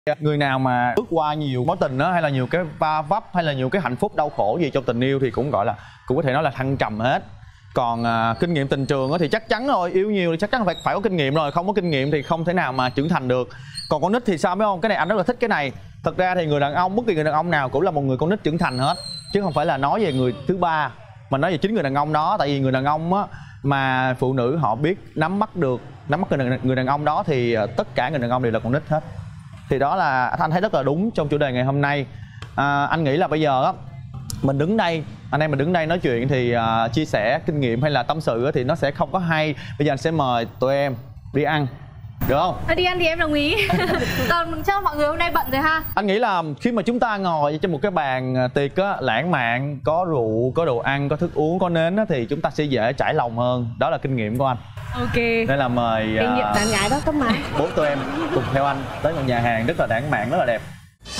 Người nào mà bước qua nhiều mối tình đó, hay là nhiều cái va vấp, hay là nhiều cái hạnh phúc đau khổ gì trong tình yêu thì cũng gọi là cũng có thể nói là thăng trầm hết. Còn kinh nghiệm tình trường thì chắc chắn rồi, yêu nhiều thì chắc chắn phải có kinh nghiệm rồi, không có kinh nghiệm thì không thể nào mà trưởng thành được. Còn con nít thì sao biết không? Cái này anh rất là thích cái này. Thật ra thì người đàn ông, bất kỳ người đàn ông nào cũng là một người con nít trưởng thành hết, chứ không phải là nói về người thứ ba, mà nói về chính người đàn ông đó. Tại vì người đàn ông á, mà phụ nữ họ biết nắm bắt người đàn ông đó thì tất cả người đàn ông đều là con nít hết. Thì đó là anh thấy rất là đúng trong chủ đề ngày hôm nay. Anh nghĩ là bây giờ á, mình đứng đây, anh em mình đứng đây nói chuyện thì chia sẻ kinh nghiệm hay là tâm sự thì nó sẽ không có hay. Bây giờ anh sẽ mời tụi em đi ăn, được không? Đi ăn thì em đồng ý. Còn cho mọi người hôm nay bận rồi ha. Anh nghĩ là khi mà chúng ta ngồi trên một cái bàn tiệc á, lãng mạn, có rượu, có đồ ăn, có thức uống, có nến á, thì chúng ta sẽ dễ trải lòng hơn. Đó là kinh nghiệm của anh. Ok. Nên là mời kinh nghiệm tán gái đó cấp máy. bốn tụi em cùng theo anh tới một nhà hàng rất là lãng mạn, rất là đẹp.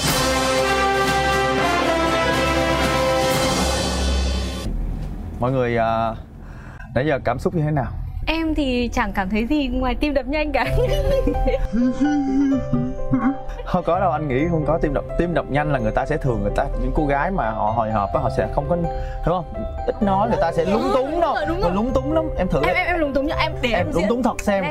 Mọi người nãy giờ cảm xúc như thế nào? Em thì chẳng cảm thấy gì ngoài tim đập nhanh cả. Không có đâu, anh nghĩ không có. Tim đập nhanh là người ta những cô gái mà họ hồi hộp á, họ sẽ không có, đúng không? Ít nói người ta sẽ lúng túng đâu. Mình lúng túng lắm. Em thử em lúng túng nhá, em lúng túng thật xem.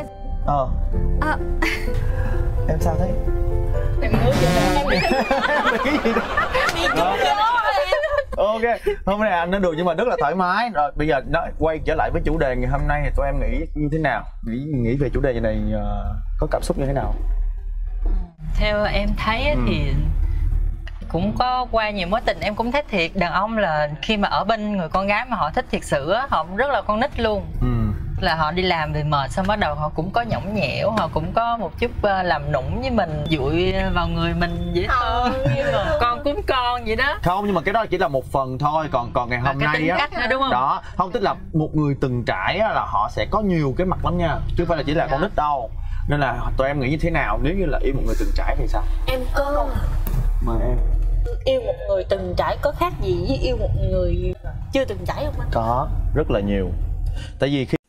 Em sao thế? Em ngứa vậy. Cái gì đó? Ok, hôm nay anh nói được nhưng mà rất là thoải mái. Rồi bây giờ quay trở lại với chủ đề ngày hôm nay thì tụi em nghĩ như thế nào? Nghĩ về chủ đề này có cảm xúc như thế nào? Theo em thấy thì cũng có qua nhiều mối tình, em cũng thấy thiệt đàn ông là khi mà ở bên người con gái mà họ thích thiệt sự á, họ rất là con nít luôn. Là họ đi làm về mệt xong bắt đầu họ cũng có nhõng nhẽo, họ cũng có một chút làm nũng với mình, dụi vào người mình dễ thương, như là con cún con vậy đó. Không, nhưng mà cái đó chỉ là một phần thôi. Còn ngày hôm nay á, đúng không? Đó, không, tức là một người từng trải á, là họ sẽ có nhiều cái mặt lắm nha, chứ không phải là chỉ là con nít đâu. Nên là tụi em nghĩ như thế nào nếu như là yêu một người từng trải thì sao? Em có mời em. Yêu một người từng trải có khác gì với yêu một người chưa từng trải không anh? Có, rất là nhiều. Tại vì khi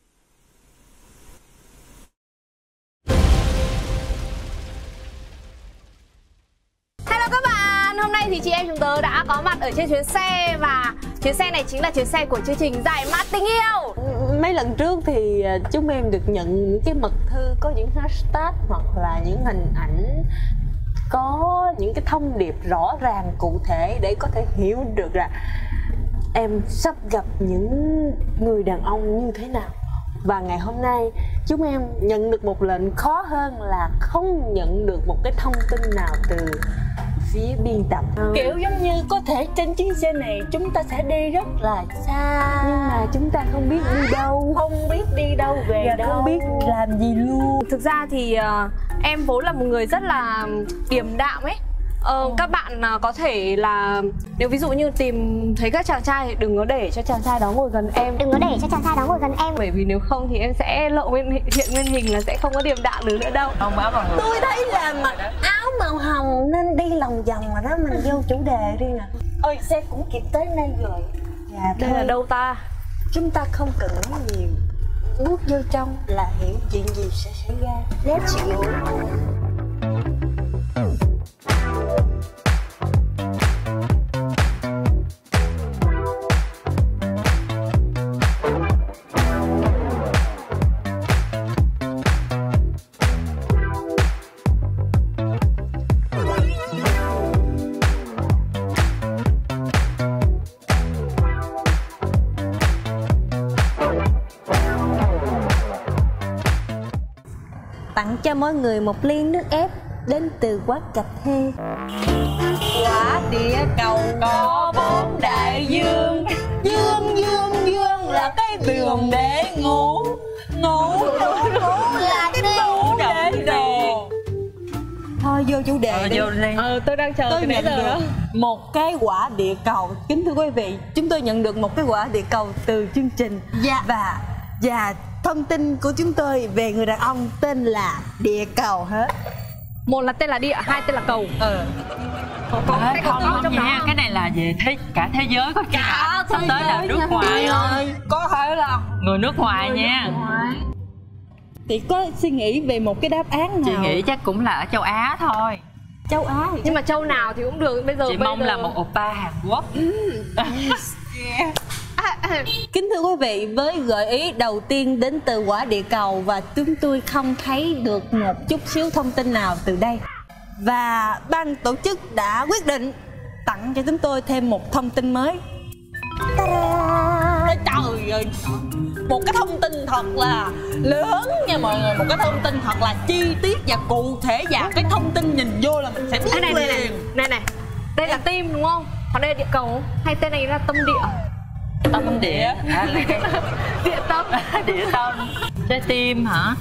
thì chị em chúng tớ đã có mặt ở trên chuyến xe, và chuyến xe này chính là chuyến xe của chương trình Giải Mã Tình Yêu. Mấy lần trước thì chúng em được nhận những cái mật thư có những hashtag hoặc là những hình ảnh, có những cái thông điệp rõ ràng cụ thể để có thể hiểu được là em sắp gặp những người đàn ông như thế nào. Và ngày hôm nay chúng em nhận được một lệnh khó hơn là không nhận được một cái thông tin nào từ phía biên tập. Kiểu giống như có thể trên chuyến xe này chúng ta sẽ đi rất là xa, nhưng mà chúng ta không biết đi đâu, không biết đi đâu về đâu, không biết làm gì luôn. Thực ra thì em vốn là một người rất là điềm đạm ấy. Các bạn có thể là nếu ví dụ như tìm thấy các chàng trai thì đừng có để cho chàng trai đó ngồi gần em. Đừng có để cho chàng trai đó ngồi gần em. Bởi vì nếu không thì em sẽ hiện nguyên hình là sẽ không có điềm đạm được nữa đâu. Không, áo màu hồng. Tôi thấy là mặc áo màu hồng nên đi lòng vòng rồi đó. Mình vô chủ đề đi nè. Ôi, xe cũng kịp tới đây rồi. Dạ, đây là đâu ta? Chúng ta không cần nói nhiều, bước vô trong là hiểu chuyện gì sẽ xảy ra. Let's go. Tặng cho mỗi người một ly nước ép đến từ quán cà phê. Quả địa cầu có 4 đại dương. Dương là cái giường để ngủ. Ngủ là cái tủ để đồ. Thôi vô chủ đề đi. Tôi đang chờ từ nãy giờ đó. Một cái quả địa cầu. Kính thưa quý vị, chúng tôi nhận được một cái quả địa cầu từ chương trình. Và thông tin của chúng tôi về người đàn ông tên là địa cầu hết. Một là tên là địa, hai tên là cầu. Không trong đó. Cái này là về cả thế giới có cả sắp tới là nước ngoài thôi. Có thể là người nước ngoài nha. Thì có suy nghĩ về một cái đáp án nào? Chị nghĩ chắc cũng là ở châu Á thôi. Châu Á thì Nhưng mà châu nào thì cũng được. Bây giờ Chị mong là một oppa Hàn Quốc. Kính thưa quý vị, với gợi ý đầu tiên đến từ quả địa cầu và chúng tôi không thấy được một chút xíu thông tin nào từ đây, và ban tổ chức đã quyết định tặng cho chúng tôi thêm một thông tin mới. Trời ơi, một cái thông tin thật là lớn nha mọi người, một cái thông tin thật là chi tiết và cụ thể, và cái thông tin nhìn vô là mình sẽ biết này, liền. Này, đây là tim đúng không? Còn đây là địa cầu, hay tên này là tâm địa? Tâm địa là cái Địa tâm. địa tâm. Trái tim hả?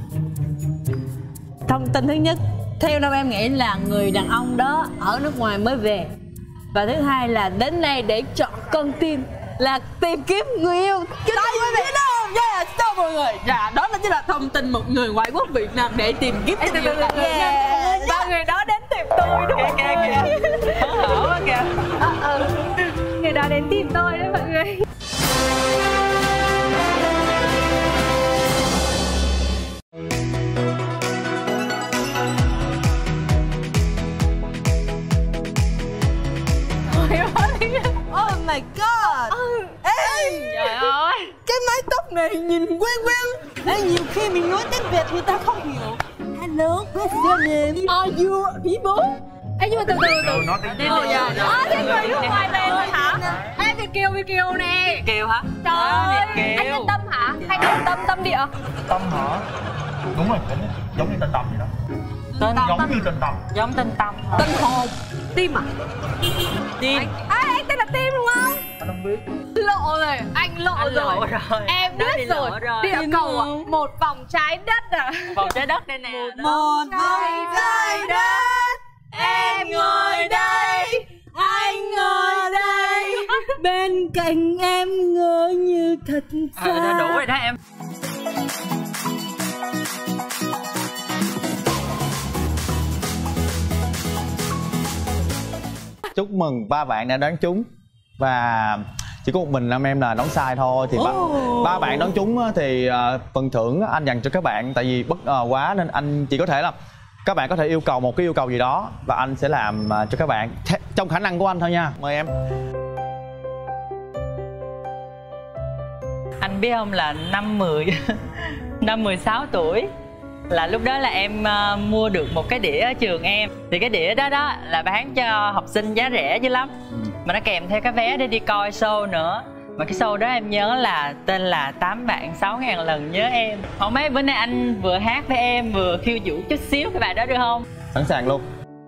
Thông tin thứ nhất, theo Nam em nghĩ là người đàn ông đó ở nước ngoài mới về. Và thứ hai là đến đây để chọn con tim, là tìm kiếm người yêu. Kính thưa quý vị, yeah, chào mọi người. Dạ, đó chính là thông tin một người ngoại quốc Việt Nam để tìm kiếm tình yêu. Và người đó đến tìm tôi đúng không? Kìa hớn hở quá kìa. Người đó đến tìm tôi đấy mọi người. Oh my god. Ê, Trời ơi, cái mái tóc này nhìn quen quen. Ê, nhiều khi mình nói tiếng Việt người ta không hiểu. Hello, what's your name? Are you people? Ê, nhưng mà từ nói tiếng thế người nước ngoài về rồi hả? Ê, Việt Kiều nè. Kiều hả? Trời ơi, Việt anh Kiều. tên Tâm hả? Hay tên Tâm địa? Tâm hả? Đúng rồi, giống như tên Tâm vậy đó. Tên Giống như tên Tâm. giống tên Tâm. Tên hồn. Tim à? Tim. Anh tên là Tim đúng không? Anh không biết. Lộ rồi, anh lộ Anh rồi. lộ rồi. Em Nó biết đi rồi. lộ rồi. Địa cầu à? Một vòng trái đất à? Vòng trái đất đây nè. Một vòng trái đất, em ngồi đây, anh ngồi đây, bên cạnh em ngỡ như thật xa. Đã đủ rồi đó em. Chúc mừng ba bạn đã đoán trúng. Và chỉ có một mình Nam em là đoán sai thôi. Thì ba bạn đoán trúng thì phần thưởng anh dành cho các bạn. Tại vì bất ngờ quá nên anh chỉ có thể là các bạn có thể yêu cầu một cái yêu cầu gì đó và anh sẽ làm cho các bạn trong khả năng của anh thôi nha. Mời em. Anh biết không, là năm 16 tuổi là lúc đó là em mua được một cái đĩa ở trường em. Thì cái đĩa đó là bán cho học sinh giá rẻ dữ lắm, mà nó kèm theo cái vé để đi coi show nữa. Mà cái show đó em nhớ là tên là 8 bạn 6.000 lần nhớ em. Không mấy bữa nay anh vừa hát với em vừa khiêu vũ chút xíu cái bài đó được không? Sẵn sàng luôn.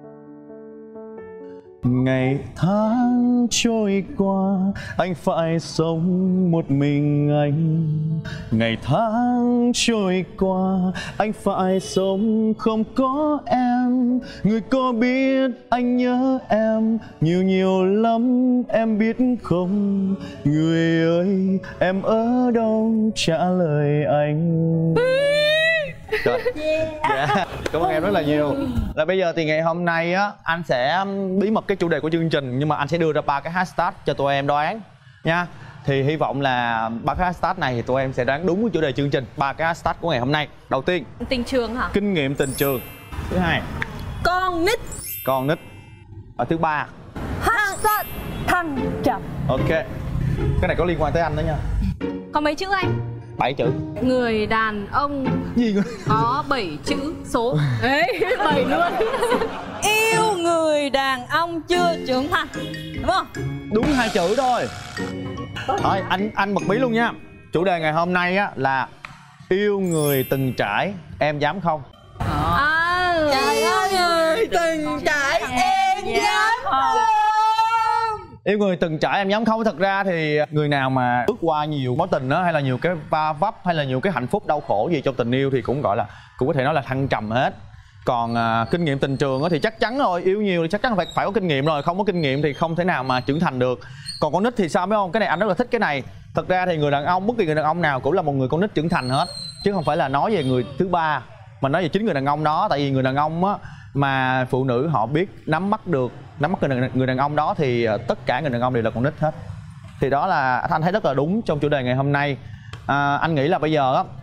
Ngày tháng trôi qua, anh phải sống một mình anh. Ngày tháng trôi qua, anh phải sống không có em. Người có biết anh nhớ em nhiều nhiều lắm, em biết không? Người ơi, em ở đâu trả lời anh. Rồi. Yeah. Cảm ơn em rất là nhiều. Là bây giờ thì ngày hôm nay á, anh sẽ bí mật cái chủ đề của chương trình, nhưng mà anh sẽ đưa ra 3 cái hashtag cho tụi em đoán nha. Thì hy vọng là 3 cái hashtag này thì tụi em sẽ đoán đúng với chủ đề chương trình. 3 cái hashtag của ngày hôm nay. Đầu tiên, Tình trường hả? kinh nghiệm tình trường. Thứ hai, Con nít. con nít. Và thứ ba, Hashtag thăng trầm. ok. Cái này có liên quan tới anh đó nha. Có mấy chữ anh? 7 chữ. Người đàn ông Gì nữa? có 7 chữ số. Đấy, 7 luôn. Yêu người đàn ông chưa trưởng thành, đúng không? Đúng 2 chữ thôi. Thôi anh bật mí luôn nha. Chủ đề ngày hôm nay á là yêu người từng trải, em dám không? Trời ơi, người từng trải em dám không? Yêu người từng trải em dám không? Thật ra thì người nào mà bước qua nhiều mối tình đó, hay là nhiều cái va vấp, hay là nhiều cái hạnh phúc đau khổ gì trong tình yêu thì cũng gọi là cũng có thể nói là thăng trầm hết. Còn kinh nghiệm tình trường thì chắc chắn rồi, yêu nhiều thì chắc chắn phải có kinh nghiệm rồi, không có kinh nghiệm thì không thể nào mà trưởng thành được. Còn con nít thì sao biết không? Cái này anh rất là thích cái này. Thật ra thì người đàn ông, bất kỳ người đàn ông nào cũng là một người con nít trưởng thành hết, chứ không phải là nói về người thứ ba, mà nói về chính người đàn ông đó. Tại vì người đàn ông á, mà phụ nữ họ biết nắm bắt người đàn ông đó thì tất cả người đàn ông đều là con nít hết. Thì đó là anh thấy rất là đúng trong chủ đề ngày hôm nay. Anh nghĩ là bây giờ á,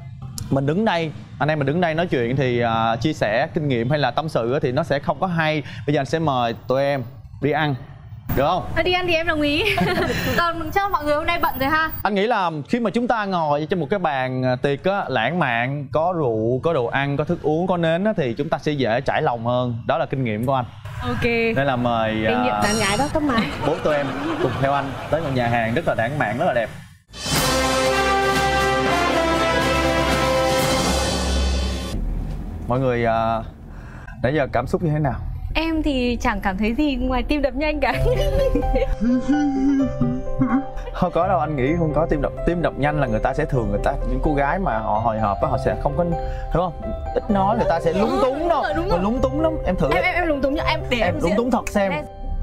mình đứng đây, anh em mình đứng đây nói chuyện thì chia sẻ kinh nghiệm hay là tâm sự thì nó sẽ không có hay. Bây giờ anh sẽ mời tụi em đi ăn, được không? Đi ăn thì em đồng ý. Còn chắc mọi người hôm nay bận rồi ha. Anh nghĩ là khi mà chúng ta ngồi trên một cái bàn tiệc á, lãng mạn, có rượu, có đồ ăn, có thức uống, có nến á, thì chúng ta sẽ dễ trải lòng hơn. Đó là kinh nghiệm của anh. Ok. Nên là mời kinh nghiệm tán gái đó các bạn. bố tụi em cùng theo anh tới một nhà hàng rất là lãng mạn, rất là đẹp. Mọi người nãy giờ cảm xúc như thế nào? Em thì chẳng cảm thấy gì ngoài tim đập nhanh cả. Không có đâu, anh nghĩ không có tim đập nhanh là người ta sẽ thường những cô gái mà họ hồi hộp á, họ sẽ không có, đúng không? Ít nói người ta sẽ lúng túng đâu. Rồi, lúng túng lắm, em thử. Em lúng túng nhá, em lúng túng thật xem.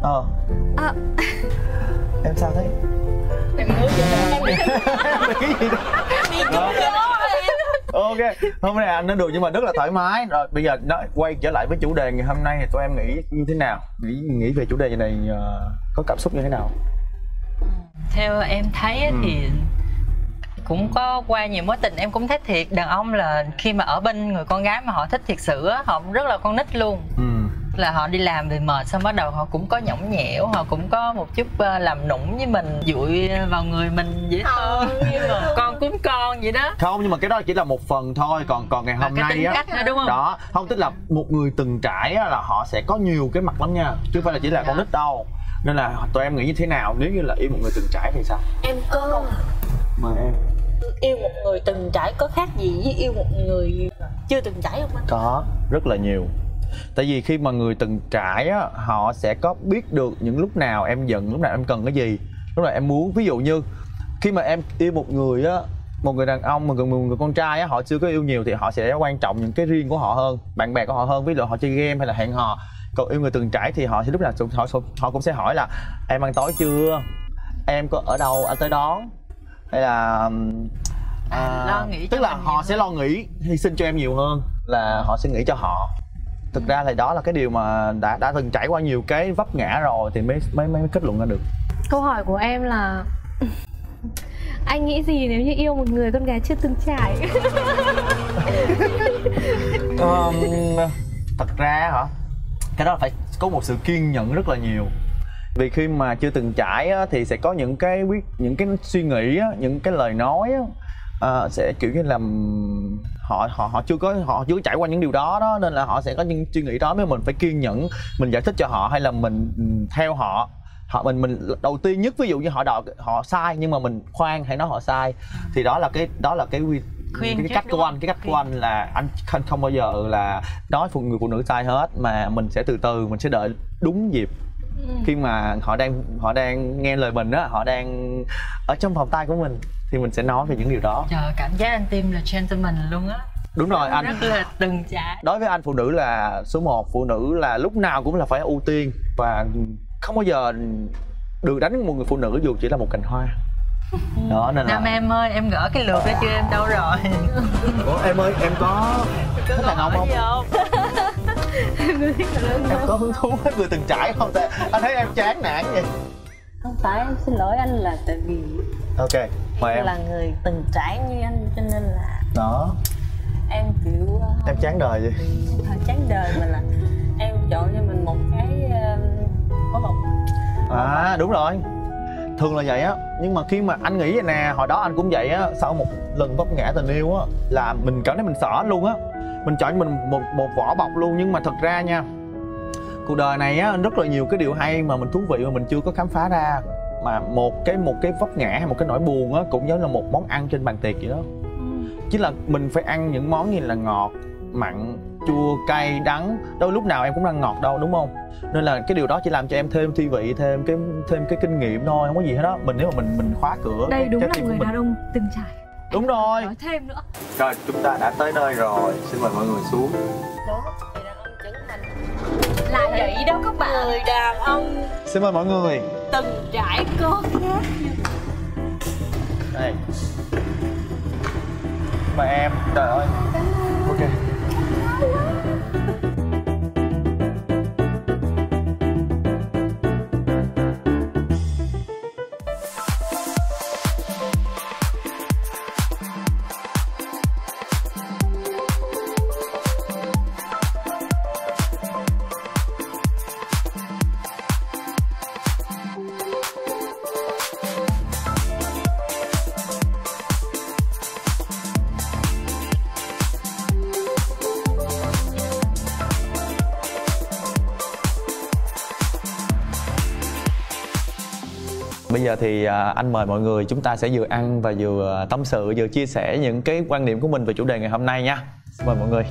Em sao thế? Em ngứa vậy Cái gì đó? Ok, hôm nay anh nói được nhưng mà rất là thoải mái. Rồi bây giờ quay trở lại với chủ đề ngày hôm nay thì tụi em nghĩ như thế nào? Nghĩ về chủ đề này có cảm xúc như thế nào? Theo em thấy thì cũng có qua nhiều mối tình, em cũng thấy thiệt đàn ông là khi mà ở bên người con gái mà họ thích thiệt sự á, họ rất là con nít luôn. Là họ đi làm về mệt xong bắt đầu họ cũng có nhõng nhẽo, họ cũng có một chút làm nũng với mình, dụi vào người mình dễ thương như là con cún con vậy đó. Không, nhưng mà cái đó chỉ là một phần thôi, còn ngày hôm nay á, đúng không? Đó, không, tức là một người từng trải á, là họ sẽ có nhiều cái mặt lắm nha, chứ không phải là chỉ là con nít đâu. Nên là tụi em nghĩ như thế nào nếu như là yêu một người từng trải thì sao? Em có. Mời em. Yêu một người từng trải có khác gì với yêu một người chưa từng trải không anh? Có, rất là nhiều. Tại vì khi mà người từng trải á, họ sẽ có biết được những lúc nào em giận, lúc nào em cần cái gì, lúc nào em muốn. Ví dụ như khi mà em yêu một người á, một người đàn ông, một người con trai á, họ chưa có yêu nhiều thì họ sẽ quan trọng những cái riêng của họ hơn, bạn bè của họ hơn, ví dụ họ chơi game hay là hẹn hò. Còn yêu người từng trải thì họ sẽ lúc nào họ cũng sẽ hỏi là em ăn tối chưa, em có ở đâu anh tới đón, hay là lo nghĩ tức là họ sẽ lo nghĩ hy sinh cho em nhiều hơn là họ sẽ nghĩ cho họ. Thực ra thì đó là cái điều mà đã từng trải qua nhiều cái vấp ngã rồi thì mới kết luận ra được. Câu hỏi của em là anh nghĩ gì nếu như yêu một người con gái chưa từng trải? Thật ra hả, cái đó phải có một sự kiên nhẫn rất là nhiều. Vì khi mà chưa từng trải á, thì sẽ có những cái suy nghĩ á, những cái lời nói á, sẽ kiểu như là họ chưa có trải qua những điều đó nên là họ sẽ có những suy nghĩ đó. Nếu mình phải kiên nhẫn, mình giải thích cho họ hay là mình theo họ mình đầu tiên nhất, ví dụ như họ sai nhưng mà mình khoan hay nói họ sai, thì đó là cái cách của anh. Cái cách của anh là anh không bao giờ là nói người phụ nữ sai hết, mà mình sẽ từ từ, mình sẽ đợi đúng dịp. Khi mà họ đang nghe lời mình á, họ đang ở trong vòng tay của mình thì mình sẽ nói về những điều đó. Trời, cảm giác anh Tim là gentleman luôn á. Đúng rồi, anh rất là từng trải. Đối với anh, phụ nữ là số 1, phụ nữ là lúc nào cũng là phải ưu tiên và không bao giờ được đánh một người phụ nữ dù chỉ là một cành hoa. Đó nên là Nam em ơi, em gỡ cái lượt ra chưa, em đâu rồi? Ủa em ơi, em có thích đàn ông không? Em có hứng thú với người từng trải không? Anh thấy em chán nản vậy. Không phải, em xin lỗi anh là tại vì ok, mời em. Là người từng trải như anh cho nên là đó em kiểu em chán đời vậy. Không phải chán đời mà là em chọn cho mình một cái phối hợp. Đúng rồi, thường là vậy á. Nhưng mà khi mà anh nghĩ vậy nè, hồi đó anh cũng vậy á, sau một lần vấp ngã tình yêu á là mình cảm thấy mình sợ luôn á, mình chọn cho mình một vỏ bọc luôn. Nhưng mà thật ra nha, cuộc đời này á rất là nhiều cái điều hay mà mình thú vị mà mình chưa có khám phá ra. Mà một cái vấp ngã hay một cái nỗi buồn á cũng giống là một món ăn trên bàn tiệc vậy đó. Chứ là mình phải ăn những món như là ngọt, mặn, chua, cay, đắng. Đâu lúc nào em cũng ăn ngọt đâu, đúng không? Nên là cái điều đó chỉ làm cho em thêm thi vị, thêm cái kinh nghiệm thôi, không có gì hết đó. Nếu mà mình khóa cửa đây đúng là người đàn ông từng trải. Đúng rồi. Nói thêm nữa. Rồi, chúng ta đã tới nơi rồi, xin mời mọi người xuống. Đúng, người đàn ông trưởng thành là vậy đâu các bạn. Người đàn ông xin mời mọi người từng trải có khác. Đây, mời em. Trời ơi. Ok. Bây giờ thì anh mời mọi người, chúng ta sẽ vừa ăn và vừa tâm sự, vừa chia sẻ những cái quan điểm của mình về chủ đề ngày hôm nay nha. Xin mời mọi người.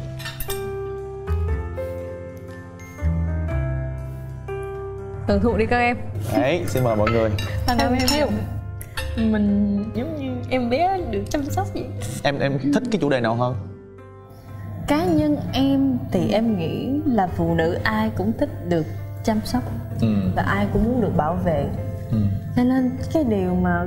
Hưởng thụ đi các em. Đấy, xin mời mọi người. Em thấy mình giống như em bé được chăm sóc vậy. Em thích cái chủ đề nào hơn? Cá nhân em thì em nghĩ là phụ nữ ai cũng thích được chăm sóc và ai cũng muốn được bảo vệ. Cho nên cái điều mà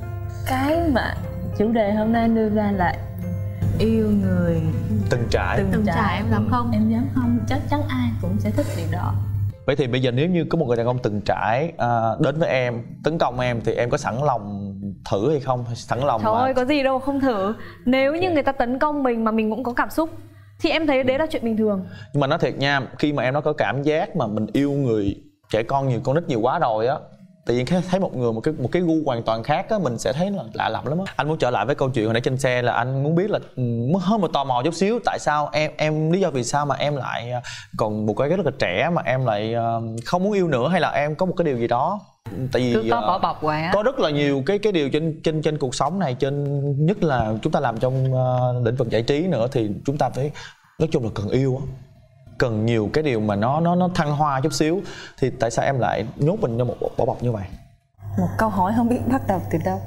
chủ đề hôm nay đưa ra là yêu người Từng trải. Từng trải em dám không? Em dám không, chắc chắn ai cũng sẽ thích điều đó. Vậy thì bây giờ nếu như có một người đàn ông từng trải đến với em, tấn công em thì em có sẵn lòng thử hay không? Sẵn lòng Trời ơi, có gì đâu không thử. Nếu như người ta tấn công mình mà mình cũng có cảm xúc thì em thấy đấy là chuyện bình thường. Nhưng mà nói thiệt nha, khi mà em nó có cảm giác mà mình yêu người trẻ con nhiều, con nít nhiều quá rồi á, tự nhiên thấy một người một cái gu hoàn toàn khác á, mình sẽ thấy là lạ lẫm lắm á. Anh muốn trở lại với câu chuyện hồi nãy trên xe, là anh muốn biết là hơi một tò mò chút xíu, tại sao em lý do vì sao mà em lại còn một cái rất là trẻ mà em lại không muốn yêu nữa, hay là em có một cái điều gì đó? Tại vì cứ có vỏ bọc hoài á. Có rất là nhiều cái điều trên cuộc sống này, nhất là chúng ta làm trong lĩnh vực giải trí nữa, thì chúng ta phải nói chung là cần yêu á, cần nhiều cái điều mà nó thăng hoa chút xíu. Thì tại sao em lại nhốt mình trong một vỏ bọc như vậy? Một câu hỏi không biết bắt đầu từ đâu.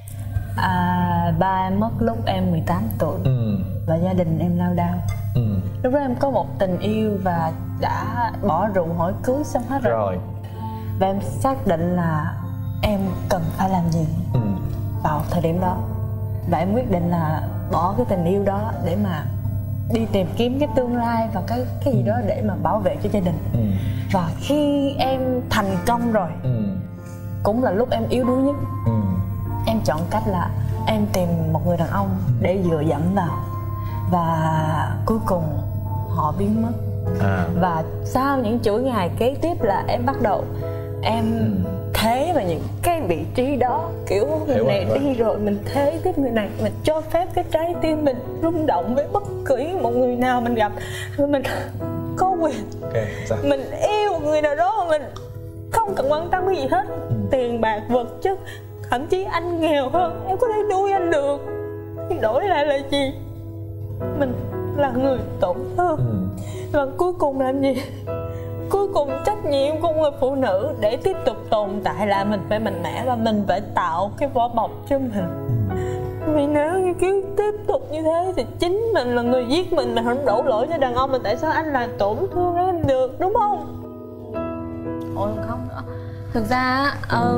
Ba em mất lúc em 18 tuổi và gia đình em lao đao. Lúc đó em có một tình yêu và đã bỏ rượu hỏi cưới xong hết rồi. Và em xác định là em cần phải làm gì vào thời điểm đó. Và em quyết định là bỏ cái tình yêu đó để mà đi tìm kiếm cái tương lai và cái gì đó để mà bảo vệ cho gia đình. Và khi em thành công rồi, cũng là lúc em yếu đuối nhất. Em chọn cách là em tìm một người đàn ông để dựa dẫm vào, và cuối cùng họ biến mất. Và sau những chuỗi ngày kế tiếp là em bắt đầu em thế vào những cái vị trí đó, kiểu người này đi rồi mình thế tiếp người này, mình cho phép cái trái tim mình rung động với bất kỳ một người nào mình gặp. Mình có quyền mình yêu người nào đó mà mình không cần quan tâm cái gì hết, tiền bạc vật chất, thậm chí anh nghèo hơn em có thể nuôi anh được, đổi lại là gì? Mình là người tổn thương. Và cuối cùng làm gì? Cuối cùng trách nhiệm của người phụ nữ để tiếp tục tồn tại là mình phải mạnh mẽ và mình phải tạo cái vỏ bọc cho mình. Vì nếu như cứ tiếp tục như thế thì chính mình là người giết mình không đổ lỗi cho đàn ông. Mình tại sao anh làm tổn thương em được, đúng không? Ôi không nữa. Thực ra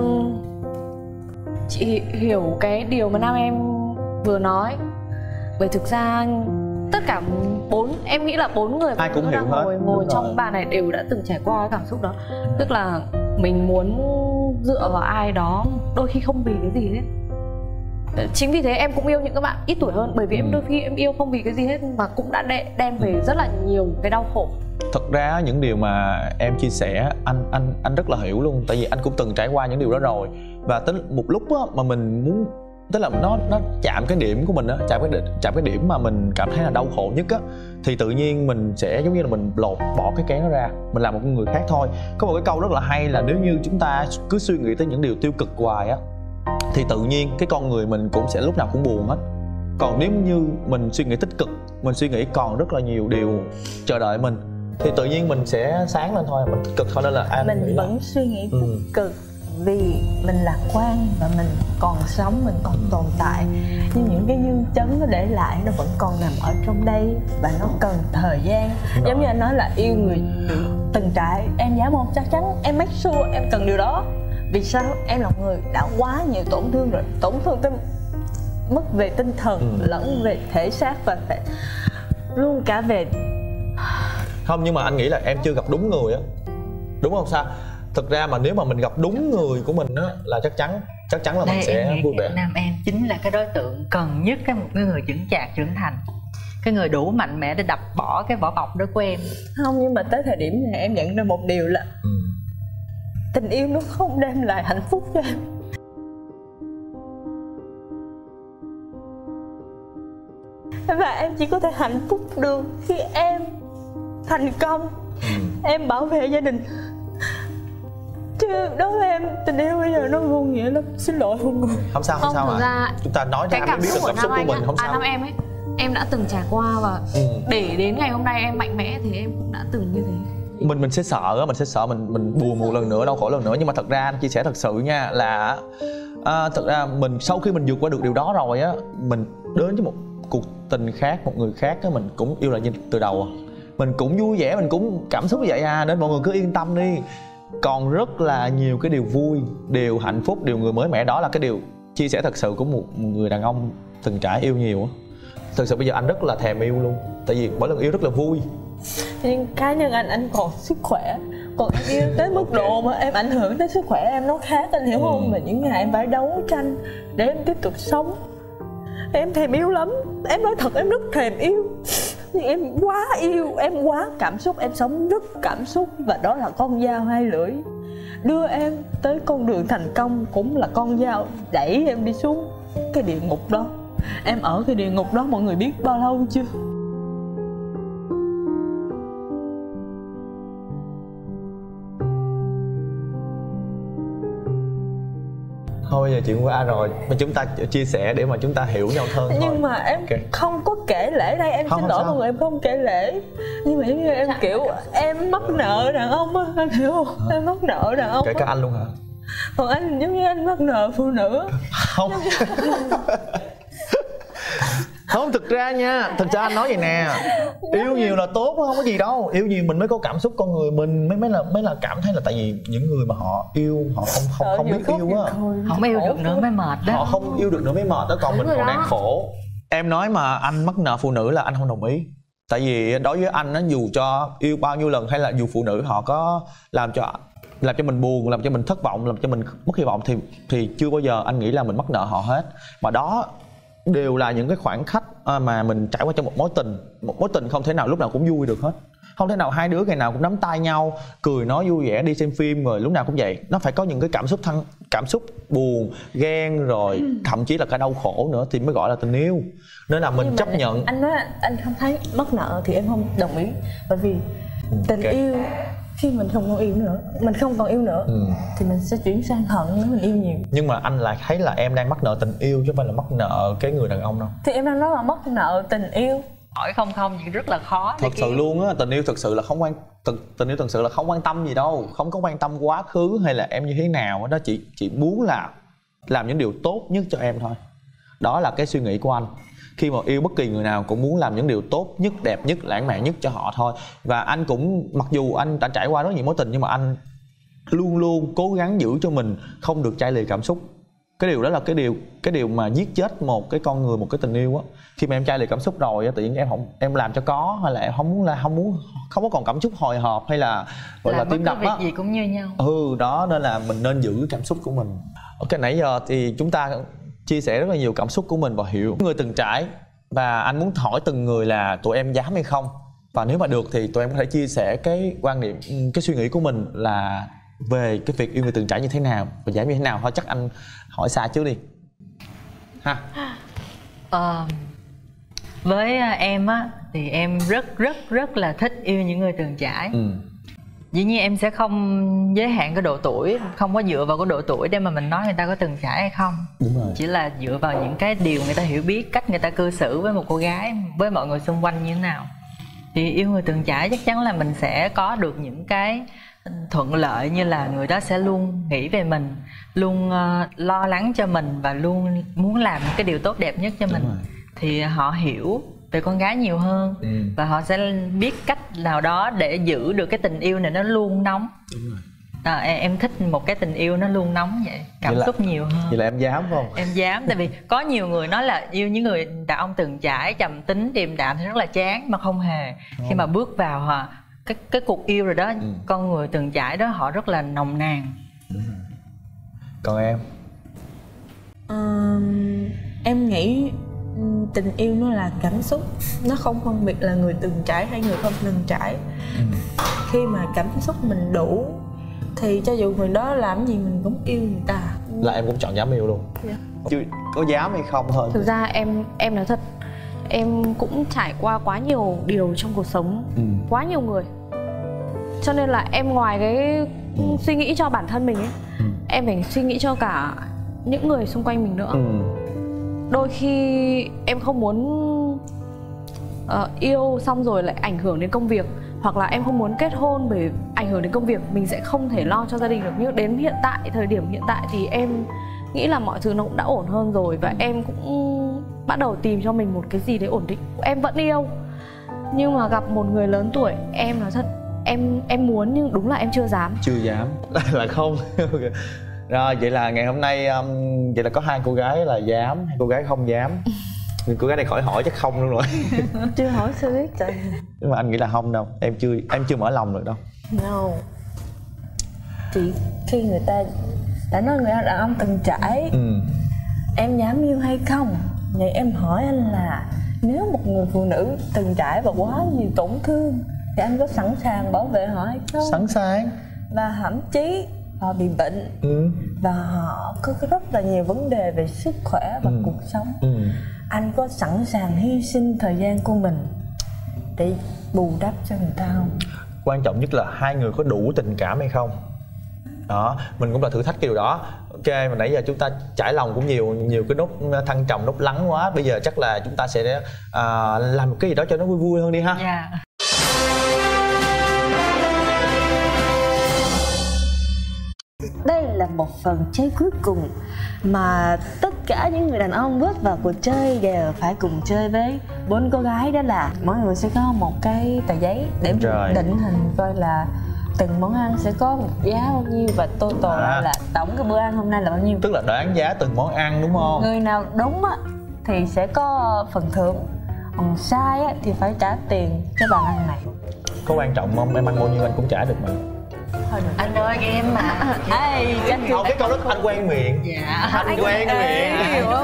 chị hiểu cái điều mà Nam em vừa nói. Bởi thực ra tất cả em nghĩ là 4 người ai cũng hiểu hết, ngồi trong bàn này đều đã từng trải qua cái cảm xúc đó. Tức là mình muốn dựa vào ai đó, đôi khi không vì cái gì hết. Chính vì thế em cũng yêu những các bạn ít tuổi hơn, bởi vì em đôi khi em yêu không vì cái gì hết mà cũng đã đem về rất là nhiều cái đau khổ. Thật ra những điều mà em chia sẻ anh rất là hiểu luôn, tại vì anh cũng từng trải qua những điều đó rồi. Và tới một lúc á, mà mình muốn, tức là nó chạm cái điểm của mình á, chạm cái điểm mà mình cảm thấy là đau khổ nhất á, thì tự nhiên mình sẽ giống như là mình bỏ cái kén nó ra, mình làm một người khác thôi. Có một cái câu rất là hay là nếu như chúng ta cứ suy nghĩ tới những điều tiêu cực hoài á, thì tự nhiên cái con người mình cũng sẽ lúc nào cũng buồn hết. Còn nếu như mình suy nghĩ tích cực, mình suy nghĩ còn rất là nhiều điều chờ đợi mình, thì tự nhiên mình sẽ sáng lên thôi, mình tích cực thôi. Nên là mình vẫn suy nghĩ tích cực vì mình lạc quan và mình còn sống, mình còn tồn tại. Nhưng những cái dư chấn nó để lại nó vẫn còn nằm ở trong đây và nó cần thời gian. Giống như anh nói là yêu người từng trải, em dám không? Chắc chắn em make sure em cần điều đó. Vì sao? Em là một người đã quá nhiều tổn thương rồi, tổn thương tới mất về tinh thần lẫn về thể xác và luôn cả về. Không, nhưng mà anh nghĩ là em chưa gặp đúng người á, đúng không Sa? Thực ra mà nếu mà mình gặp đúng người của mình á là chắc chắn là mình sẽ vui vẻ. Nam em chính là cái đối tượng cần nhất, một cái người vững chạc trưởng thành, cái người đủ mạnh mẽ để đập bỏ cái vỏ bọc đó của em. Không, nhưng mà tới thời điểm này em nhận ra một điều là tình yêu nó không đem lại hạnh phúc cho em. Và em chỉ có thể hạnh phúc được khi em thành công, em bảo vệ gia đình, chứ đối với em tình yêu bây giờ nó vô nghĩa lắm. Xin lỗi mọi người. Không sao, không sao thực mà ra chúng ta nói ra cái anh cảm biết được xúc của cảm xúc Nam của Anh mình, không sao. Nam em ấy, em đã từng trải qua và để đến ngày hôm nay em mạnh mẽ thì em cũng đã từng như thế. Mình sẽ sợ á, mình sẽ sợ mình buồn một lần nữa, đau khổ lần nữa. Nhưng mà thật ra anh chia sẻ thật sự nha, là thật ra mình sau khi mình vượt qua được điều đó rồi á, mình đến với một cuộc tình khác, một người khác á, mình cũng yêu lại như từ đầu. Mình cũng vui vẻ, mình cũng cảm xúc như vậy à, nên mọi người cứ yên tâm đi. Còn rất là nhiều cái điều vui, điều hạnh phúc, điều người mới mẻ. Đó là cái điều chia sẻ thật sự của một người đàn ông từng trải yêu nhiều á. Thực sự bây giờ anh rất là thèm yêu luôn, tại vì mỗi lần yêu rất là vui. Nhưng cá nhân anh còn sức khỏe, còn em yêu tới mức độ mà em ảnh hưởng tới sức khỏe em nó khác, anh hiểu không? Mà những ngày em phải đấu tranh để em tiếp tục sống. Em thèm yêu lắm, em nói thật, em rất thèm yêu. Nhưng em quá yêu, em quá cảm xúc, em sống rất cảm xúc. Và đó là con dao hai lưỡi, đưa em tới con đường thành công cũng là con dao đẩy em đi xuống cái địa ngục đó. Em ở cái địa ngục đó mọi người biết bao lâu chưa? Thôi bây giờ chuyện qua rồi, mà chúng ta chia sẻ để mà chúng ta hiểu nhau hơn thôi. Nhưng mà em không có kể lể đây, em xin lỗi mọi người, em không kể lể. Nhưng mà giống như em kiểu em mắc nợ đàn ông á, anh hiểu không? Em mắc nợ đàn ông. Kể cả anh luôn hả? Còn anh giống như anh mắc nợ phụ nữ. Không. Không, thực ra nha, thực ra anh nói vậy nè, yêu nhiều là tốt, không có gì đâu. Yêu nhiều mình mới có cảm xúc, con người mình mới là cảm thấy là, tại vì những người mà họ yêu họ không biết yêu á, không yêu được nữa mới mệt đó. Họ không yêu được nữa mới mệt đó, còn mình còn đang khổ. Em nói mà anh mắc nợ phụ nữ là anh không đồng ý. Tại vì đối với anh á, dù cho yêu bao nhiêu lần hay là dù phụ nữ họ có làm cho mình buồn, làm cho mình thất vọng, làm cho mình mất hy vọng thì chưa bao giờ anh nghĩ là mình mắc nợ họ hết. Mà đó đều là những cái khoảnh khắc mà mình trải qua trong một mối tình không thể nào lúc nào cũng vui được hết. Không thể nào hai đứa ngày nào cũng nắm tay nhau, cười nói vui vẻ, đi xem phim rồi lúc nào cũng vậy. Nó phải có những cái cảm xúc buồn, ghen rồi thậm chí là cả đau khổ nữa thì mới gọi là tình yêu. Nên là mình chấp nhận. Anh nói anh không thấy mắc nợ thì em không đồng ý. Bởi vì tình yêu khi mình không còn yêu nữa thì mình sẽ chuyển sang hận nếu mình yêu nhiều. Nhưng mà anh lại thấy là em đang mắc nợ tình yêu chứ không phải là mắc nợ cái người đàn ông đâu. Thì em đang nói là mắc nợ tình yêu. Hỏi không thì rất là khó. Thật sự luôn á, tình yêu thực sự là tình yêu thực sự là không quan tâm gì đâu, không có quan tâm quá khứ hay là em như thế nào đó, chị muốn là làm những điều tốt nhất cho em thôi. Đó là cái suy nghĩ của anh. Khi mà yêu bất kỳ người nào cũng muốn làm những điều tốt nhất, đẹp nhất, lãng mạn nhất cho họ thôi. Và anh cũng, mặc dù anh đã trải qua rất nhiều mối tình, nhưng mà anh luôn luôn cố gắng giữ cho mình không được chai lì cảm xúc. Cái điều đó là cái điều mà giết chết một cái con người, một cái tình yêu á. Khi mà em chai lì cảm xúc rồi á, tự nhiên em làm cho có, hay là em không có còn cảm xúc hồi hộp hay là gọi là tim đập á. Việc gì cũng như nhau. Đó, nên là mình nên giữ cảm xúc của mình. Ok, nãy giờ thì chúng ta chia sẻ rất là nhiều cảm xúc của mình và hiểu người từng trải. Và anh muốn hỏi từng người là tụi em dám hay không, và nếu mà được thì tụi em có thể chia sẻ cái quan điểm, cái suy nghĩ của mình là về cái việc yêu người từng trải như thế nào và dám như thế nào. Thôi chắc anh hỏi Sa trước đi ha. Với em á thì em rất là thích yêu những người từng trải. Dĩ nhiên em sẽ không giới hạn cái độ tuổi, không có dựa vào cái độ tuổi để mà mình nói người ta có từng trải hay không. Đúng rồi. Chỉ là dựa vào những cái điều người ta hiểu biết, cách người ta cư xử với một cô gái, với mọi người xung quanh như thế nào. Thì yêu người từng trải chắc chắn là mình sẽ có được những cái thuận lợi, như là người đó sẽ luôn nghĩ về mình, luôn lo lắng cho mình và luôn muốn làm cái điều tốt đẹp nhất cho mình. Thì họ hiểu về con gái nhiều hơn và họ sẽ biết cách nào đó để giữ được cái tình yêu này nó luôn nóng. Đúng rồi. Em thích một cái tình yêu nó luôn nóng vậy, cảm xúc nhiều hơn. Vậy là em dám không? Em dám, tại vì có nhiều người nói là yêu những người đàn ông từng trải, trầm tính, điềm đạm thì rất là chán, mà không hề. Khi mà bước vào cái cuộc yêu rồi đó, con người từng trải đó họ rất là nồng nàn. Còn em? Em nghĩ tình yêu nó là cảm xúc, nó không phân biệt là người từng trải hay người không từng trải. Khi mà cảm xúc mình đủ thì cho dù người đó làm gì mình cũng yêu người ta. Là em cũng chọn dám yêu luôn. Chứ có dám hay không thôi. Thực ra em nói thật, em cũng trải qua quá nhiều điều trong cuộc sống, quá nhiều người. Cho nên là em ngoài cái suy nghĩ cho bản thân mình ấy, em phải suy nghĩ cho cả những người xung quanh mình nữa. Đôi khi em không muốn yêu xong rồi lại ảnh hưởng đến công việc, hoặc là em không muốn kết hôn bởi ảnh hưởng đến công việc, mình sẽ không thể lo cho gia đình được. Nhưng đến hiện tại, thời điểm hiện tại thì em nghĩ là mọi thứ nó cũng đã ổn hơn rồi, và em cũng bắt đầu tìm cho mình một cái gì đấy ổn định. Em vẫn yêu, nhưng mà gặp một người lớn tuổi, em nói thật, em muốn nhưng đúng là em chưa dám. Chưa dám là không. Rồi vậy là ngày hôm nay vậy là có 2 cô gái là dám, 2 cô gái không dám. Nhưng cô gái này khỏi hỏi chắc không luôn rồi. Chưa hỏi sao biết trời. Nhưng mà anh nghĩ là không đâu, em chưa mở lòng được đâu. No. Chỉ khi người ta đã nói người đàn ông từng trải, em dám yêu hay không? Vậy em hỏi anh là nếu một người phụ nữ từng trải và quá nhiều tổn thương thì anh có sẵn sàng bảo vệ họ hay không? Sẵn sàng. Và thậm chí họ bị bệnh, và họ có rất là nhiều vấn đề về sức khỏe và cuộc sống, anh có sẵn sàng hy sinh thời gian của mình để bù đắp cho người ta không? Quan trọng nhất là 2 người có đủ tình cảm hay không. Đó, mình cũng là thử thách cái điều đó. Ok, mà nãy giờ chúng ta trải lòng cũng nhiều cái nốt thăng trầm, nốt lắng quá. Bây giờ chắc là chúng ta sẽ làm một cái gì đó cho nó vui vui hơn đi ha. Đây là một phần chơi cuối cùng mà tất cả những người đàn ông bước vào cuộc chơi đều phải cùng chơi với 4 cô gái. Đó là mỗi người sẽ có một cái tờ giấy để định hình coi là từng món ăn sẽ có một giá bao nhiêu, và total là tổng cái bữa ăn hôm nay là bao nhiêu. Tức là đoán giá từng món ăn đúng không? Người nào đúng á thì sẽ có phần thưởng, còn sai á thì phải trả tiền cái bàn ăn này. Có quan trọng không? Em ăn bao nhiêu anh cũng trả được mà. Anh ơi game mà. Cái câu đó anh quen miệng. Anh quen miệng. Hiểu không?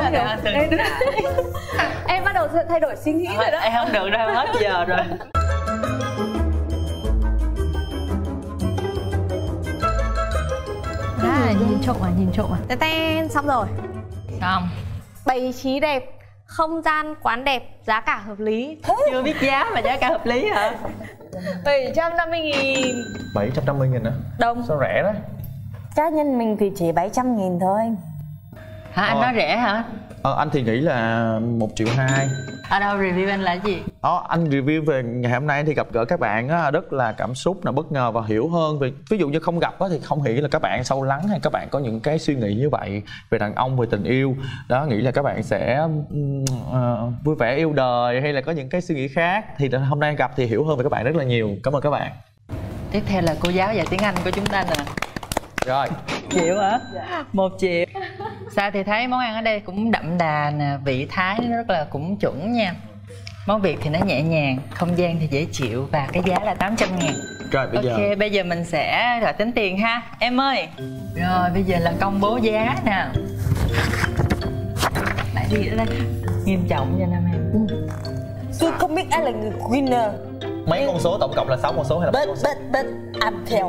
Em bắt đầu thay đổi suy nghĩ rồi đó. Em không được đâu, hết giờ rồi. Nhìn trộm à. Tên xong rồi. Xong. Bày trí đẹp, không gian quán đẹp, giá cả hợp lý. Chưa biết giá mà giá cả hợp lý hả? 750.000. 750.000 hả? Đồng. Sao rẻ đó? Cá nhân mình thì chỉ 700.000 thôi. Hả? Anh nói rẻ hả? Anh thì nghĩ là 1,2 triệu. Ở đâu review anh là gì? Anh review về ngày hôm nay thì gặp gỡ các bạn á, rất là cảm xúc, là bất ngờ và hiểu hơn. Ví dụ như không gặp á, thì không nghĩ là các bạn sâu lắng hay các bạn có những cái suy nghĩ như vậy về đàn ông, về tình yêu. Đó, nghĩ là các bạn sẽ vui vẻ yêu đời hay là có những cái suy nghĩ khác. Thì hôm nay gặp thì hiểu hơn về các bạn rất là nhiều. Cảm ơn các bạn. Tiếp theo là cô giáo dạy tiếng Anh của chúng ta nè. Rồi. Triệu hả? 1 triệu. Sao thì thấy món ăn ở đây cũng đậm đà nè, vị Thái nó rất là cũng chuẩn nha. Món Việt thì nó nhẹ nhàng, không gian thì dễ chịu và cái giá là 800.000. Rồi bây giờ mình sẽ gọi tính tiền ha. Em ơi. Rồi bây giờ là công bố giá nè. Lại đi ở đây. Nghiêm trọng cho Nam em. Tôi không biết ai là người winner. Mấy con số tổng cộng là 6 con số hay là 1 con số? But I'm theo.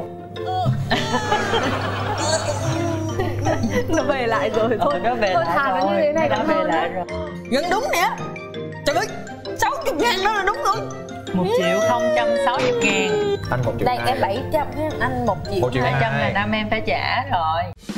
Nó về lại rồi thôi. Nó về thôi lại thà rồi. Nó như thế này Nó càng về hơn lại đó. rồi. Gần đúng nè. Trời ơi, 60.000 đó là đúng rồi. 1.060.000. Anh 1,2 triệu. Đây em 700 ha, anh 1 triệu. 1,2 triệu. 200 là Nam em phải trả rồi.